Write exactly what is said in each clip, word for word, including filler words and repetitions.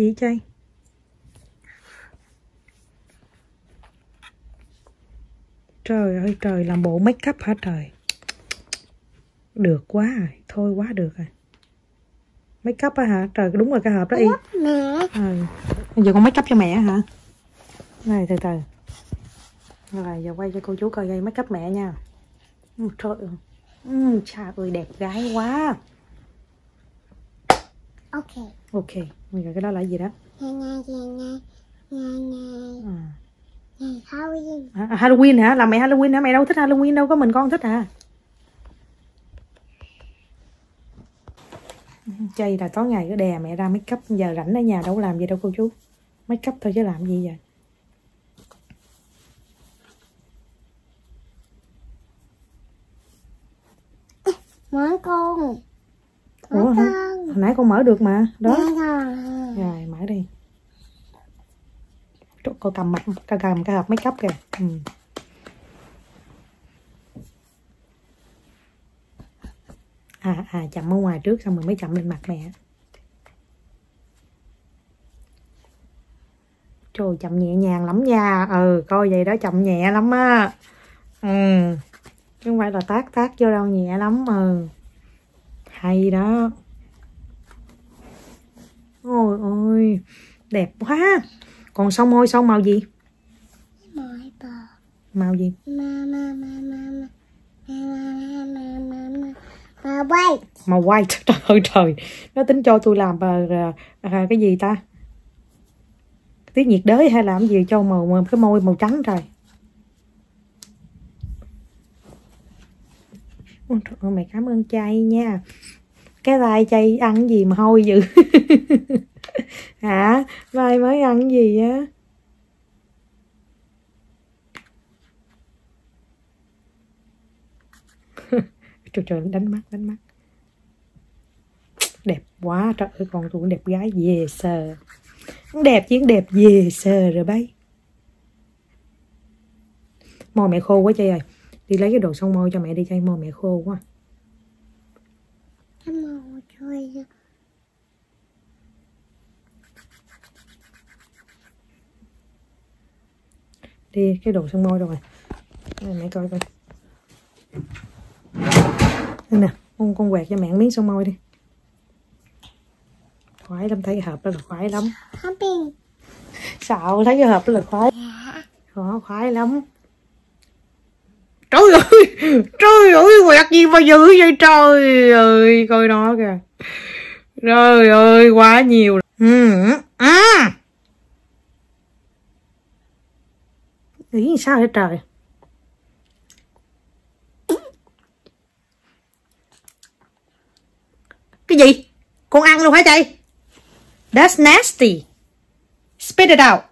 vậy Chay? Trời ơi trời, làm bộ make up hả trời? Được quá rồi, thôi quá được rồi. Make up á hả? Trời, đúng rồi, cái hộp đó y. Mẹ. Ừ. Bây giờ con make up cho mẹ hả? Này, từ từ. Rồi, giờ quay cho cô chú coi dây make up mẹ nha. Ừ, trời ơi. Ừ, trời ơi, đẹp gái quá. Ok. Ok, bây giờ cái đó là gì đó? Ngày ngày ngày ngày ngày À. ngày Halloween. À, Halloween hả? Làm mẹ Halloween hả? Mẹ đâu thích Halloween đâu, có mình con thích à. Chay là tối ngày cứ đè mẹ ra make up, giờ rảnh ở nhà đâu có làm gì đâu cô chú. Make up thôi chứ làm gì vậy? Mở con. Mở Ủa hả? con. Hồi nãy con mở được mà. Đó. Rồi. Rồi, mở đi. Cô cầm mặt, cô cầm cái hộp make up kìa. Ừ. À, à, chậm ở ngoài trước xong rồi mới chậm lên mặt mẹ. Trời, chậm nhẹ nhàng lắm nha. Ừ, coi vậy đó, chậm nhẹ lắm á. Ừ. Chứ không phải là tác tác vô đâu, nhẹ lắm. Ừ. Hay đó. Ôi ôi, đẹp quá. Còn son môi, son màu gì? Màu bò. Màu gì? Ma ma ma ma ma ma ma ma ma màu white. Màu white. Trời ơi trời. Nó tính cho tôi làm à, à, cái gì ta? Tiết nhiệt đới hay làm gì cho màu cái môi màu trắng trời. Ôi, trời ơi, mẹ cảm ơn Chay nha. Cái vai Chay ăn cái gì mà hôi dữ. Hả? Vai mới ăn cái gì á? Trời trời, đánh mắt, đánh mắt. Đẹp quá, trời ơi, con tôi cũng đẹp gái dễ sờ. Đẹp chứ, đẹp dễ sờ rồi bay. Môi mẹ khô quá Chay ơi. Đi lấy cái đồ son môi cho mẹ đi Chay, môi mẹ khô quá. Màu trời. Đi cái đồ son môi đâu rồi. Đây, mẹ coi coi. Đây nè, con con quẹt cho mẹ miếng son môi đi. Khoái lắm, thấy cái hộp đó là khoái lắm. Happy. Xạo, thấy cái hộp đó là khoái. Dạ. Đó, khoái lắm. Trời ơi, trời ơi, quẹt gì mà dữ vậy trời ơi, coi nó kìa. Trời ơi, quá nhiều. Ừ, à. Nghĩ sao vậy trời? Cái gì? Con ăn luôn hả Chay? That's nasty. Spit it out.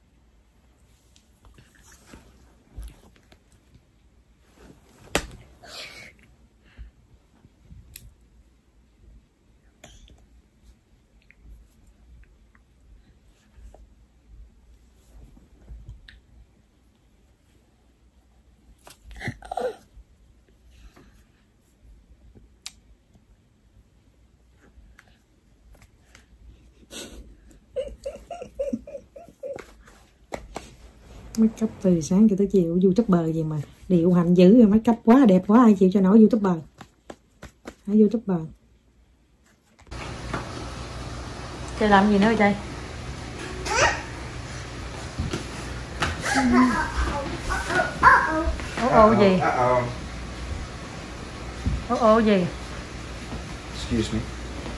Make up từ sáng cho tới chiều, YouTuber gì mà điệu hành dữ rồi, make up quá đẹp quá, ai chịu cho nổi YouTuber. Hả YouTuber? Chơi làm gì nữa hả Chay? Ồ ồ gì? Ồ ồ gì? Excuse me.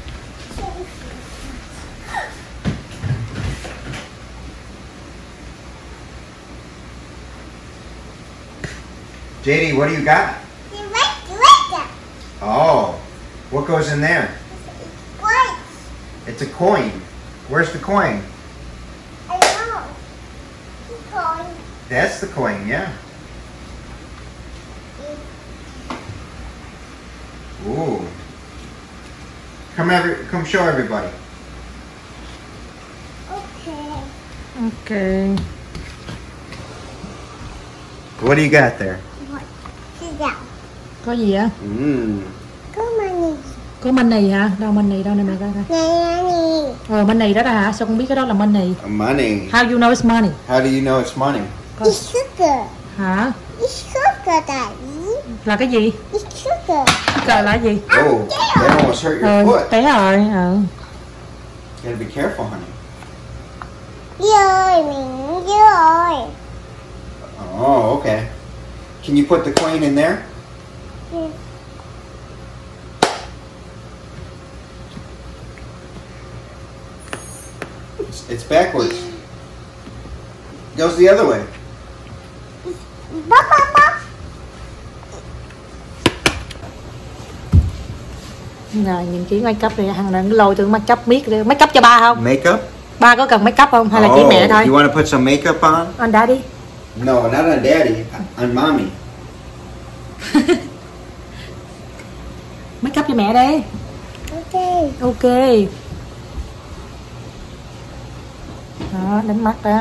J D, what do you got? Oh, what goes in there? White. It's a coin. Where's the coin? I know. Coin. That's the coin, yeah. Ooh. Come every, come show everybody. Okay. Ok. What do you got there? What? Sit down. Có gì á? Mmm. Come on. Có money hả? Đâu money đâu nè mẹ coi coi. Ờ money đó đó hả? Sao con biết cái đó là money? Money. How you know it's money? How do you know it's money? It's sugar. Hả? It's sugar, Daddy. Là cái gì? It's sugar. Sugar là cái gì? Oh, that almost hurt your Ờ, foot. té rồi. Ờ. You gotta be careful, honey. Rồi, mình rồi. Oh, okay. Can you put the coin in there? Yeah. It's, it's backwards. Goes the other way. Bóp, bóp, bóp. Rồi nhìn kỹ make up này, hàng đang lôi từ make up biết đi. Make up cho ba không? Makeup? Ba có cần make up không hay là chỉ Oh, mẹ thôi? you want to put some makeup on? Anh đã đi. No, not on Daddy. On Mommy. Make up cho mẹ đi. Ok. Ok. Đó, đánh mắt đó.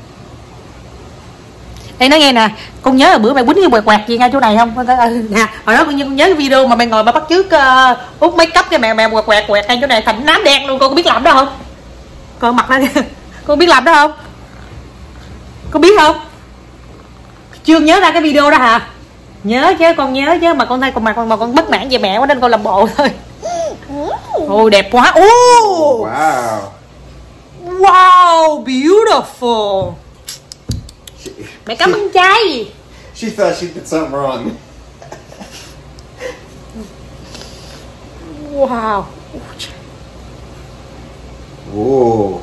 Ê nói nghe nè, con nhớ là bữa mày quýnh cái quẹt quẹt gì ngay chỗ này không? Nè, hồi đó con nhớ, con nhớ cái video mà mày ngồi mà bắt chước uh, út make up cho mẹ mẹ quẹt quẹt quẹt ngay chỗ này thành nám đen luôn, con có biết làm đó không? Con mặt ra kìa. Con biết làm đó không? Con biết không? Chưa nhớ ra cái video đó hả? Nhớ chứ, con nhớ chứ, mà con thấy con mặt con mà con bất mãn về mẹ quá nên con làm bộ thôi. Ôi đẹp quá. Ô Wow. wow, beautiful. Mẹ cảm ơn trai. She thought she did something wrong. Wow. Whoa.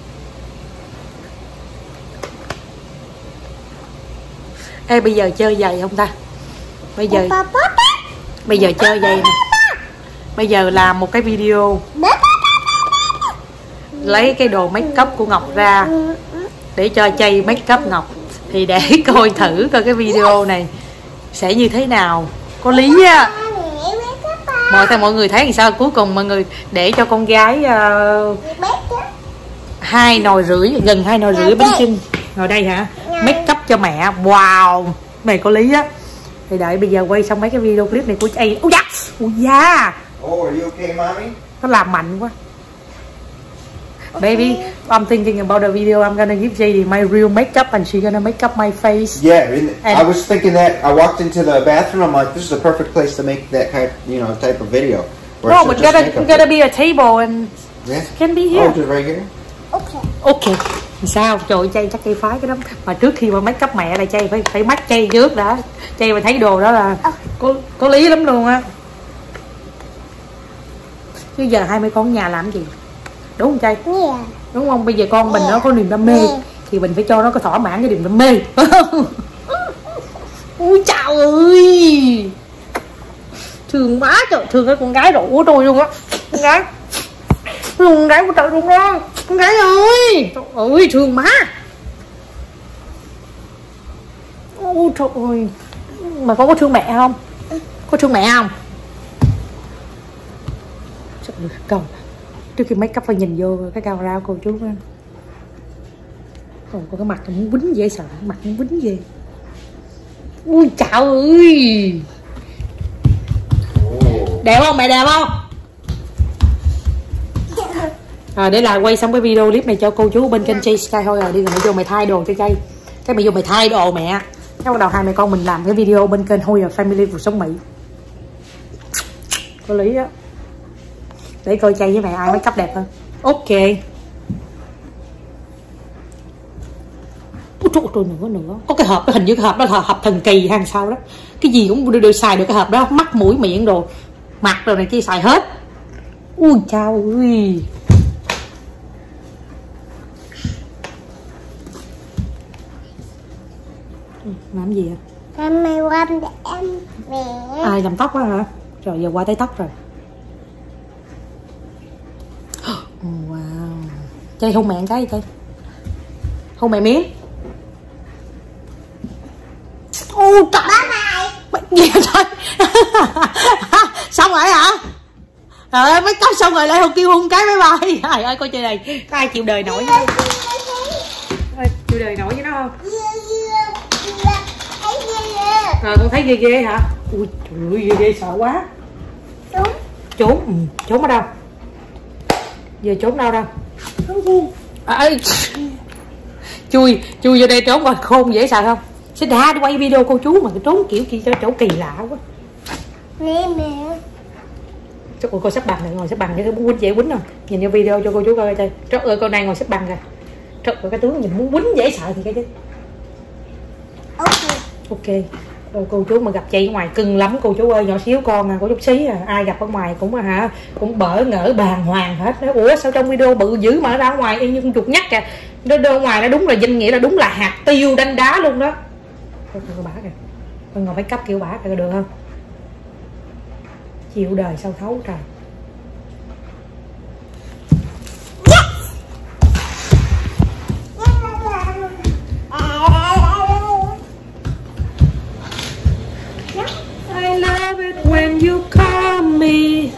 Ê bây giờ chơi giày không ta? Bây giờ Bóp, bóp, bóp. bây giờ chơi giày nè. Bây giờ làm một cái video Bóp, bóp. lấy cái đồ make up của Ngọc ra để cho Chay make up Ngọc, thì để coi thử coi cái video này sẽ như thế nào. Có lý á. Mọi theo mọi người thấy làm sao, cuối cùng mọi người để cho con gái uh, hai nồi rưỡi, gần hai nồi rưỡi bánh chưng ngồi đây hả, make up cho mẹ. Wow, mày có lý á. Thì đợi bây giờ quay xong mấy cái video clip này của Chay. Ui da, ui da. Oh, are you okay, Mommy? Nó làm mạnh quá. Baby, I'm thinking about the video I'm gonna give J D my real makeup and she's gonna make up my face. Yeah, and And- I was thinking that. I walked into the bathroom. I'm like, this is the perfect place to make that kind, you know, type of video. Where No, it's but just gotta makeup. gotta be a table and Yeah. can be here. Oh, just right here. Ok. Ok. Sao? Trời ơi, Chay chắc Chay phái cái đó. Mà trước khi mà make up mẹ là Chay phải phải mắt Chay trước đã. Chay mà thấy đồ đó là có có lý lắm luôn á. Chứ giờ hai mấy con nhà làm cái gì? Đúng không Chay? Yeah. Đúng không? Bây giờ con mình nó có niềm đam mê thì mình phải cho nó có thỏa mãn cái niềm đam mê. Ui chào ơi. Thương quá trời, thương cái con gái độ của tôi luôn á. Con gái. Con gái của trời luôn đó. Con gái ơi. Trời ơi thương má. Ôi trời ơi. Mà con có thương mẹ không? Có thương mẹ không? Trời ơi, cầu. Trước khi make up phải nhìn vô cái camera của cô chú á. Còn có cái mặt muốn quýnh dễ sợ, mặt muốn quýnh gì. Ui chào ơi. Oh. Đẹp không? Mẹ đẹp không? À, để là quay xong cái video clip này cho cô chú bên kênh Chay Sky thôi rồi. Đi rồi mày vô mày thay đồ cho Chay. Cái mày vô mày thay đồ mẹ. Cái bắt đầu hai mẹ con mình làm cái video bên kênh Hoyer Family cuộc sống Mỹ. Có lý á. Để coi Chay với mẹ ai make up đẹp hơn. Ok. Ôi trời ơi, nữa nữa. Có cái hộp, cái hình như cái hộp đó là hộp thần kỳ hay sao đó. Cái gì cũng đều, đều xài được cái hộp đó. Mắt, mũi, miệng đồ, mặt đồ này kia xài hết. Ui chao ơi. Làm gì vậy? Con mày quăm để em về. Ai làm tóc quá hả? Rồi giờ qua tới tóc rồi. Oh, wow. Chay hôn mẹ một cái gì Chay? Hôn mẹ miếng. Ô trời. Bye bye. Gì thôi. Xong rồi hả? Trời ơi, mấy tóc xong rồi lại kêu hôn cái bye bye. Trời ơi coi chơi này, có ai chịu đời nổi với nó? Ơi, chịu đời nổi với nó không? Rồi con thấy ghê ghê hả? Ui trời ơi ghê ghê sợ quá. Đúng. Trốn, ừ. Trốn ở đâu? Giờ trốn đâu đâu? Không gì. À, chui, chui vô đây trốn coi khôn dễ sợ không? Sẽ đã quay video cô chú mà trốn kiểu kia cho chỗ kỳ lạ quá. Mẹ mẹ. Trời ơi, cô sắp bằng này, ngồi sắp bằng để muốn quýnh dễ quýnh không? Nhìn vô video cho cô chú coi coi. Trời ơi, con này ngồi sắp bằng rồi. Trời ơi, cái tướng nhìn muốn quýnh dễ sợ thì cái chứ. Ok. Ok. Rồi cô chú mà gặp chị ở ngoài cưng lắm cô chú ơi, nhỏ xíu con à, cô chút xí à, ai gặp ở ngoài cũng à, hả cũng bỡ ngỡ bàng hoàng hết. Nói ủa sao trong video bự dữ mà ra ngoài y như con chuột nhắt kìa. Nó ở ngoài nó đúng là danh nghĩa là đúng là hạt tiêu đanh đá luôn đó. Coi con bả kìa, con ngồi make up kiểu bả kìa, được không? Chịu đời sao thấu trời. I love it when you call me.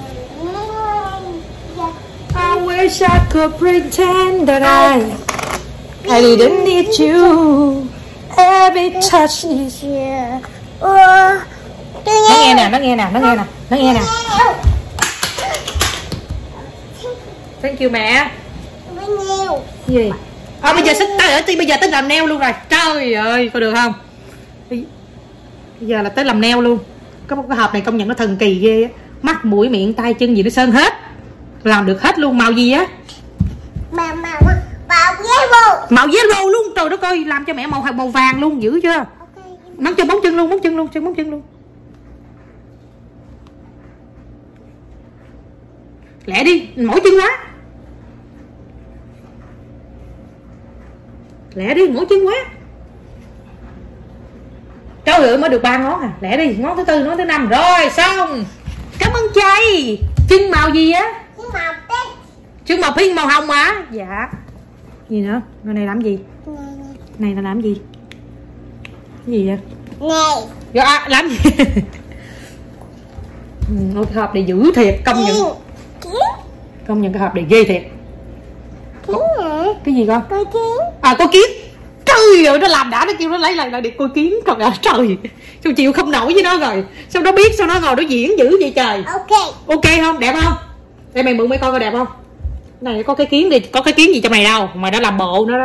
I wish I could pretend that I I didn't need you. Every touch is Yeah. Nó nghe nè, nó nghe nè, nó nghe nè, nó nghe nè. Thank you mẹ. Bao nhiêu? Gì? À, bây giờ xích tới ở bây giờ tới làm nail luôn rồi. Trời ơi, có được không? Bây giờ là tới làm nail luôn. Có một cái hộp này công nhận nó thần kỳ ghê á. Mắt, mũi, miệng, tay, chân gì nó sơn hết. Làm được hết luôn, màu gì á? Màu màu màu yellow. Màu yellow luôn, trời đất ơi, làm cho mẹ màu màu vàng luôn, dữ chưa? Nắm cho bóng chân luôn, bóng chân luôn, chân bóng chân luôn. Lẹ đi, mỏi chân quá. Lẹ đi, mỏi chân quá. Trời ơi, mới được ba ngón à. Lẹ đi, ngón thứ tư, ngón thứ năm. Rồi, xong. Cảm ơn chay. Chân màu gì á? Chân màu pink. Chân màu pink, màu hồng hả? Dạ. Gì nữa? Cái này làm gì? Này là làm gì? Cái gì vậy? Này. Dạ, à, làm gì? Ừ, cái hộp này dữ thiệt, công nhận. Công nhận cái hộp này ghê thiệt. Kiến hả? Cái gì con? Coi kiến. À, coi kiến. Trời ơi, nó làm đã, nó kêu nó lấy lại lại để coi kiến. Còn à, trời, sao chịu không nổi với nó rồi. Sao nó biết, sao nó ngồi nó diễn dữ vậy trời. Ok. Ok không? Đẹp không? Để mày mượn mấy con coi đẹp không? Này có cái kiến đi, có cái kiến gì trong này đâu mà nó làm bộ nữa đó.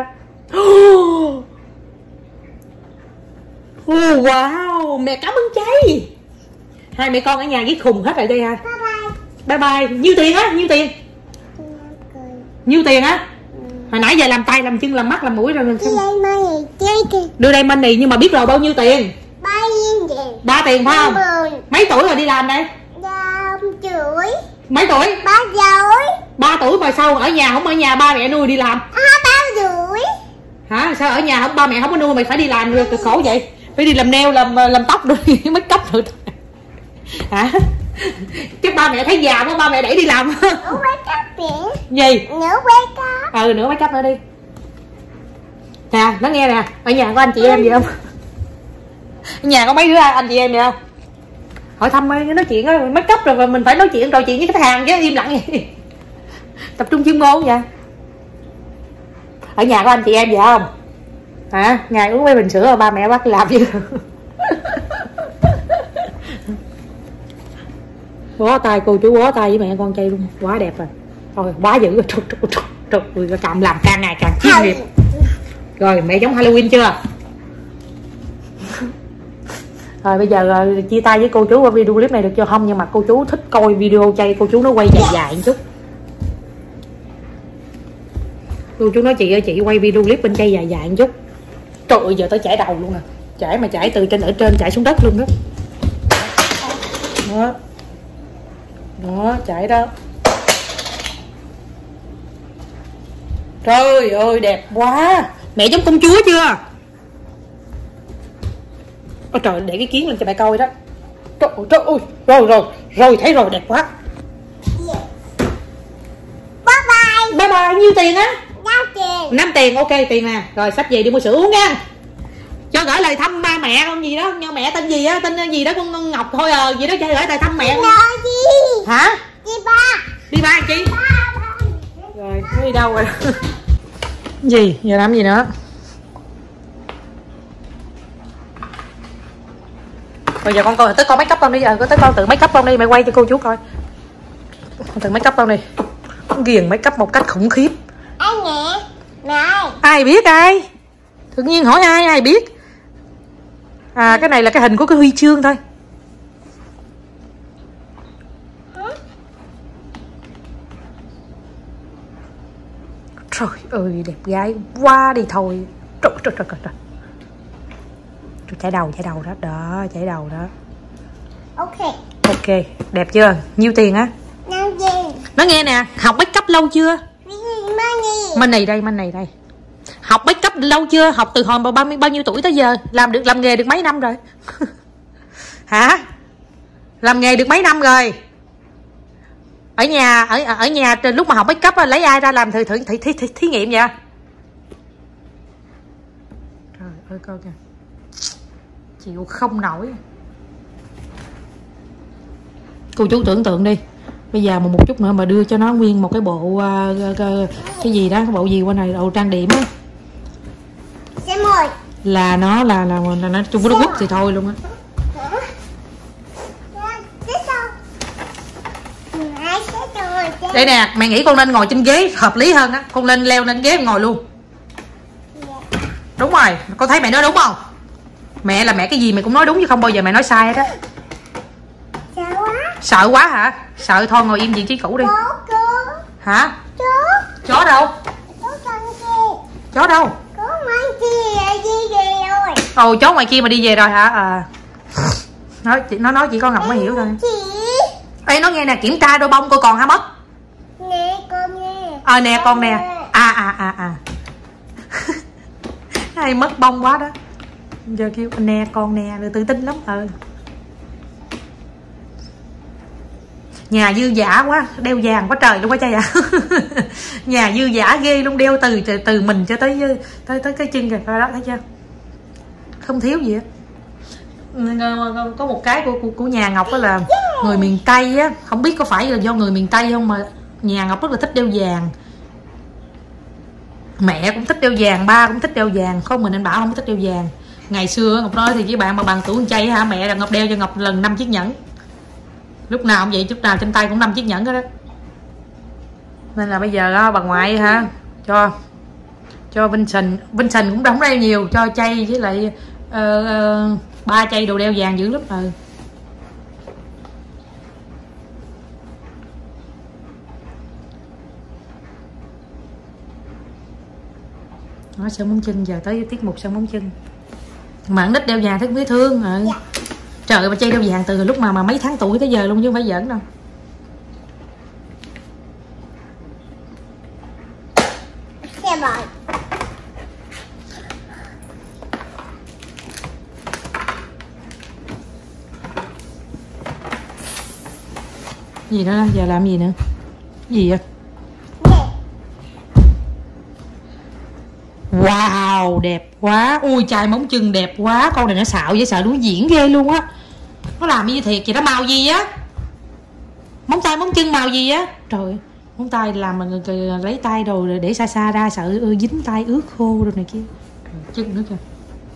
Oh, wow, mẹ cảm ơn chay. Hai mẹ con ở nhà ghét khùng hết rồi đây ha. Bye bye. Bye bye. Nhiêu tiền á? Nhiêu tiền? Nhiêu tiền á? Hồi nãy giờ làm tay, làm chân, làm mắt, làm mũi rồi mình Đưa đây money chơi kìa. đưa đây money nhưng mà biết rồi bao nhiêu tiền? Ba yên tiền. Ba tiền phải không? Mấy tuổi rồi đi làm đây? Năm tuổi. Mấy tuổi? Ba tuổi. Ba tuổi mà sao ở nhà không ở nhà ba mẹ nuôi đi làm? À, ba tuổi. Hả? Sao ở nhà không ba mẹ không có nuôi mày phải đi làm rồi cực khổ vậy? Phải đi làm nail, làm làm tóc rồi make up rồi. Hả? Chứ ba mẹ thấy già quá ba mẹ đẩy đi làm. Nữa make up kìa. Gì? Nữa make up. Ừ, nữa make up nữa đi. Nè, nó nghe nè, ở nhà có anh chị em gì không? Ở nhà có mấy đứa anh chị em gì không? Hỏi thăm nói chuyện á, make up rồi mình phải nói chuyện trò chuyện với khách hàng chứ im lặng vậy. Tập trung chuyên môn vậy. Ở nhà có anh chị em gì không? Hả? Ngày uống mấy bình sữa rồi ba mẹ bắt làm gì? Bó tay cô chú bó tay với mẹ con chay luôn, quá đẹp rồi. Thôi quá dữ rồi, trời trời trời, trời cầm làm càng ngày càng chuyên nghiệp. Rồi mẹ giống Halloween chưa? Rồi bây giờ uh, chia tay với cô chú qua video clip này được chưa không? Nhưng mà cô chú thích coi video chay cô chú nó quay dài dài một chút. Cô chú nói chị ơi chị quay video clip bên chay dài dài một chút. Trời ơi giờ tới chảy đầu luôn nè. Chảy mà chảy từ trên ở trên chảy xuống đất luôn đó. Đó. Đó chảy đó. Trời ơi đẹp quá. Mẹ giống công chúa chưa? Ôi trời, để cái kiến lên cho mẹ coi đó. Trời ơi, trời ơi. Rồi rồi, rồi thấy rồi đẹp quá. Bye bye. Bye bye, nhiêu tiền á? Năm tiền. Năm tiền, ok tiền nè. Rồi xách về đi mua sữa uống nha. Cho gửi lời thăm ba mẹ con gì đó, nhau mẹ tên gì á, tên gì đó con Ngọc thôi à, gì đó cho gửi lời thăm mẹ. Nói gì? Hả? Đi ba. Đi ba chị. Rồi, nó đi đâu rồi? Gì, giờ làm gì nữa? Bây giờ con coi tới con make up con đi, giờ tới con tự make up con đi, mẹ quay cho cô chú coi. Không cần make up đâu này. Ghiền make up một cách khủng khiếp. Ai nè? Mẹ ơi. Ai biết ai? Tự nhiên hỏi ai ai biết. À cái này là cái hình của cái huy chương thôi. Trời ơi đẹp gái quá đi thôi. Trời trời trời trời. Trời chảy đầu chảy đầu đó, đó chảy đầu đó. Ok. Ok, đẹp chưa? Nhiêu tiền á? Năm gì? Nó nghe nè, học make up lâu chưa? Money. Bên này đây, bên này đây. Học make up lâu chưa? Học từ hồi bao nhiêu bao nhiêu tuổi tới giờ? Làm được làm nghề được mấy năm rồi? Hả? Làm nghề được mấy năm rồi? Ở nhà ở ở nhà lúc mà học make up lấy ai ra làm thử thử thí, thí, thí, thí nghiệm vậy? Trời ơi coi kìa. Chịu không nổi. Cô chú tưởng tượng đi, bây giờ mà một chút nữa mà đưa cho nó nguyên một cái bộ uh, uh, cái gì đó, cái bộ gì qua này, đồ trang điểm á, là nó là là, là nó Trung Quốc thì thôi luôn á. Đây nè, mẹ nghĩ con nên ngồi trên ghế hợp lý hơn á, con nên leo lên ghế ngồi luôn. Đúng rồi, con thấy mẹ nói đúng không? Mẹ là mẹ cái gì mẹ cũng nói đúng chứ không bao giờ mẹ nói sai hết á. Sợ quá. Sợ quá hả? Sợ thôi ngồi im vị trí cũ đi. Chó, chó. Hả? Chó. Chó đâu? Chó con kia. Chó đâu? Chó ngoài kia đi về rồi. Ồ chó ngoài kia mà đi về rồi hả? À. Nói nó nói chỉ con Ngọc mới hiểu thôi. Chị. Ê nó nghe nè, kiểm tra đôi bông coi còn hả mất? Nè con nè. Ờ à, nè con nè. À à à à. Hay mất bông quá đó. Giờ kêu nè con nè rồi tự tin lắm. Ừ. Nhà dư giả quá, đeo vàng quá trời luôn quá trai ạ. Nhà dư giả ghê luôn, đeo từ từ mình cho tới tới tới cái chân kìa, coi đó thấy chưa? Không thiếu gì hết. Có một cái của của, của nhà Ngọc đó là người miền Tây á, không biết có phải là do người miền Tây không mà nhà Ngọc rất là thích đeo vàng. Mẹ cũng thích đeo vàng, ba cũng thích đeo vàng, không mình anh Bảo không thích đeo vàng. Ngày xưa Ngọc nói thì với bạn mà bằng tuổi con trai hả, mẹ là Ngọc đeo cho Ngọc lần năm chiếc nhẫn. Lúc nào cũng vậy, lúc nào trên tay cũng năm chiếc nhẫn đó, đó. Nên là bây giờ đó, bà ngoại hả cho cho Vincent Vincent cũng đóng đeo nhiều, cho chay với lại uh, uh, ba chay đồ đeo vàng dữ lắm. Ừ. Nói sơn móng chân, giờ tới tiết mục sơn móng chân. Mà nít đeo vàng thấy biết thương. Ừ. Dạ. Trời ơi, bà chay đeo vàng từ lúc mà mà mấy tháng tuổi tới giờ luôn chứ không phải giỡn đâu. Xe bò. Gì đó, giờ làm gì nữa? Gì vậy? Wow, đẹp quá. Ui chai móng chân đẹp quá. Con này nó xạo với sợ đuối diễn ghê luôn á. Nó làm như thiệt vậy đó, màu gì á? Móng tay móng chân màu gì á? Trời, móng tay làm mà người, người lấy tay đồ để xa xa ra sợ ư, dính tay ướt khô rồi này kia. Trời, chân nữa kìa.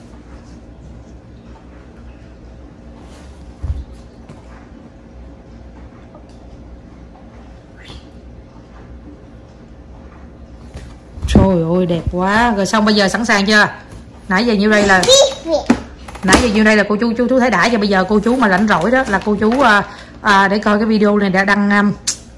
Trời ơi đẹp quá. Rồi xong bây giờ sẵn sàng chưa? Nãy giờ nhiêu đây là Nãy giờ nhiêu đây là cô chú chú chú thấy đã. Giờ bây giờ cô chú mà rảnh rỗi đó là cô chú à, à, để coi cái video này đã đăng um,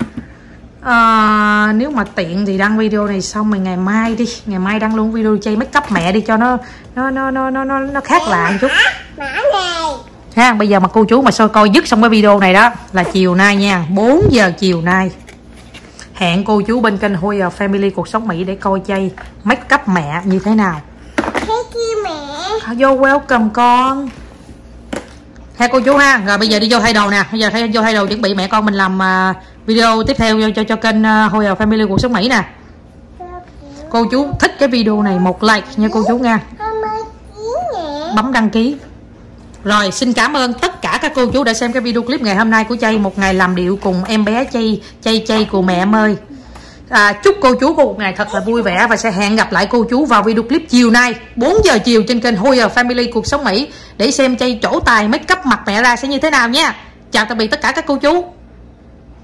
à, nếu mà tiện thì đăng video này xong rồi ngày mai đi, ngày mai đăng luôn video chay make up mẹ đi cho nó nó nó nó nó nó, nó khác lạ một chút. Ha, bây giờ mà cô chú mà soi coi dứt xong cái video này đó là chiều nay nha, bốn giờ chiều nay. Hẹn cô chú bên kênh Huy Family Cuộc Sống Mỹ để coi chay make up mẹ như thế nào. Thank you mẹ. You're welcome con. Hai cô chú ha. Rồi bây giờ đi vô thay đồ nè. Bây giờ thay vô thay đồ chuẩn bị mẹ con mình làm uh, video tiếp theo cho cho, cho kênh uh, Huy Family Cuộc Sống Mỹ nè. Cô chú thích cái video này một like nha cô chú nha. Bấm đăng ký. Rồi xin cảm ơn tất cả các cô chú đã xem cái video clip ngày hôm nay của chay một ngày làm điệu cùng em bé chay chay chay của mẹ em ơi. À, chúc cô chú có một ngày thật là vui vẻ và sẽ hẹn gặp lại cô chú vào video clip chiều nay bốn giờ chiều trên kênh Huy Family Cuộc Sống Mỹ để xem chay trổ tài make up mặt mẹ ra sẽ như thế nào nha. Chào tạm biệt tất cả các cô chú.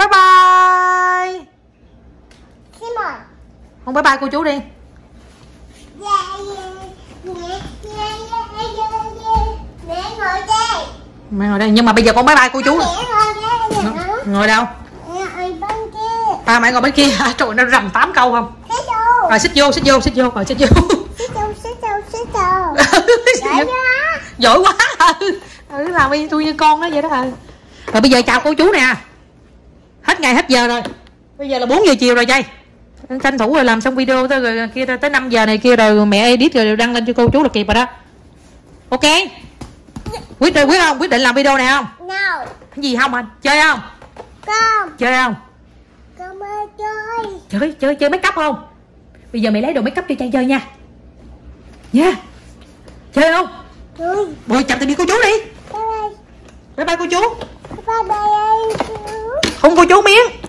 Bye bye. Come on. Không bye bye cô chú đi. Yeah, yeah, yeah, yeah, yeah, yeah, yeah. Mẹ ngồi đây. Mẹ ngồi đây, nhưng mà bây giờ con bye bye cô chú. Mẹ ngồi đây hả? Ngồi đâu? Mẹ ngồi bên kia. À mẹ ngồi bên kia hả? Trời, nó rầm tám câu không? Xích vô. Rồi xích vô, xích vô, xích vô, rồi xích vô. Xích vô, xích vô, xích vô. Giỏi quá. Giỏi quá. Ừ, làm y tôi như con đó vậy đó. À. Rồi bây giờ chào cô chú nè. Hết ngày hết giờ rồi. Bây giờ là bốn giờ chiều rồi Chay. Tranh thủ rồi làm xong video tới rồi kia tới năm giờ này kia rồi mẹ edit rồi đăng lên cho cô chú là kịp rồi đó. Ok. Quyết định quyết không? Quyết định làm video này không? No. Cái gì không anh? Chơi không? Con. Chơi không? Con ơi chơi. Chơi chơi chơi make up không? Bây giờ mẹ lấy đồ make up cho Chay chơi nha. Nha. Yeah. Chơi không? Chơi. Rồi chào tạm biệt cô chú đi. Bye bye. Bye bye cô chú. Bye bye. Không cô chú miếng.